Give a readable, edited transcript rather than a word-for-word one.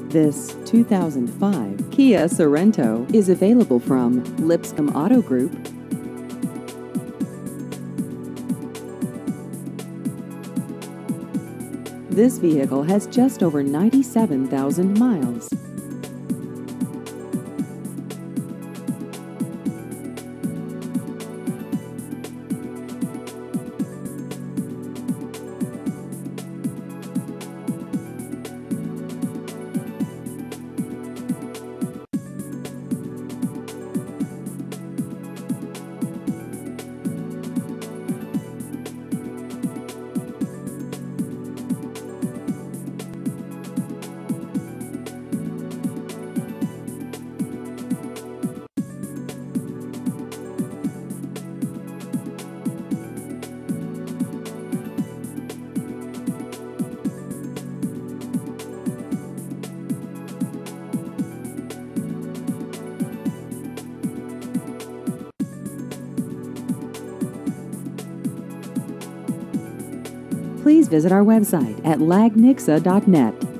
This 2005 Kia Sorento is available from Lipscomb Auto Group. This vehicle has just over 97,000 miles. Please visit our website at lagnixa.net.